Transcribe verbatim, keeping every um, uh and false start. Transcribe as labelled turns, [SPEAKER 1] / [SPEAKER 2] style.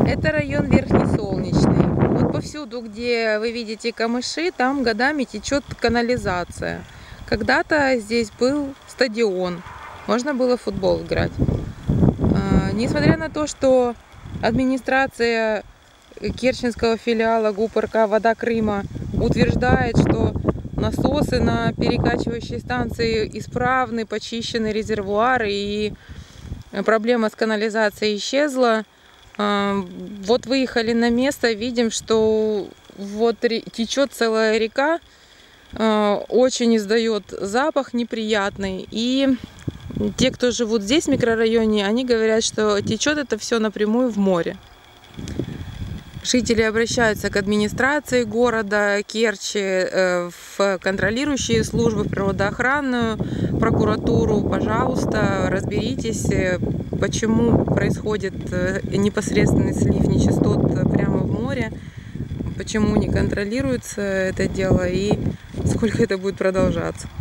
[SPEAKER 1] Это район Верхний Солнечный. Вот повсюду, где вы видите камыши, там годами течет канализация. Когда-то здесь был стадион, можно было в футбол играть. Несмотря на то, что администрация керченского филиала ГУПРК «Вода Крыма» утверждает, что насосы на перекачивающей станции исправны, почищены резервуары и проблема с канализацией исчезла. Вот выехали на место, видим, что вот течет целая река, очень издает запах неприятный. И те, кто живут здесь, в микрорайоне, они говорят, что течет это все напрямую в море. Жители обращаются к администрации города Керчи, в контролирующие службы, в природоохранную прокуратуру. Пожалуйста, разберитесь, почему происходит непосредственный слив нечистот прямо в море, почему не контролируется это дело и сколько это будет продолжаться.